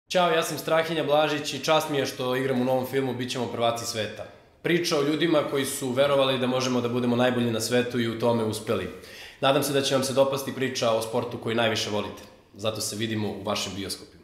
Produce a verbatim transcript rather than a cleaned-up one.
Ćao, ja sam Strahinja Blažić i čast mi je što igram u novom filmu Bićemo prvaci sveta. Priča o ljudima koji su verovali da možemo da budemo najbolji na svetu i u tome uspeli. Nadam se da će vam se dopasti priča o sportu koji najviše volite. Zato se vidimo u vašim bioskopima.